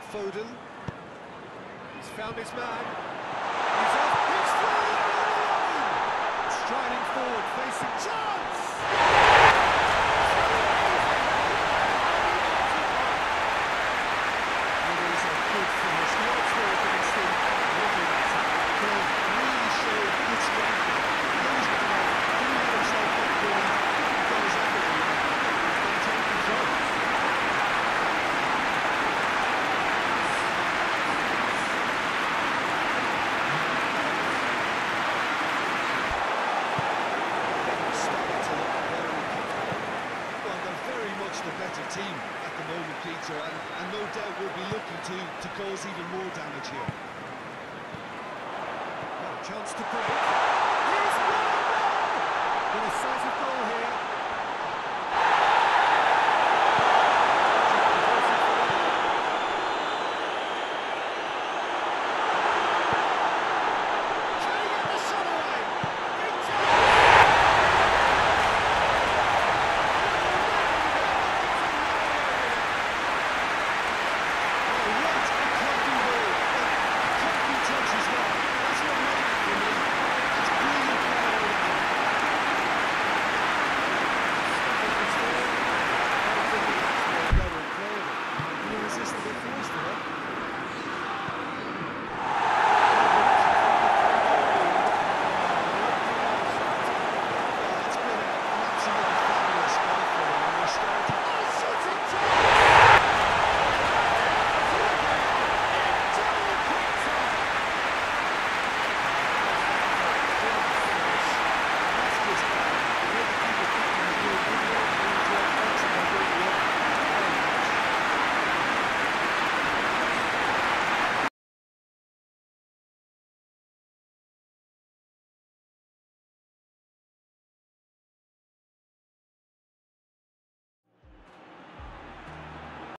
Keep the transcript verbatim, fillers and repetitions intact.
Foden. He's found his man. He's off. He's through! Striding forward, facing chance! It is a good finish. Not for against him. Looking at it. Could really show good strength. Used it well. Didn't let himself get going. Got his everything. He's going to take control. The better team at the moment, Peter, and, and no doubt will be looking to, to cause even more damage here. Got a chance to break. He's won! With a sight of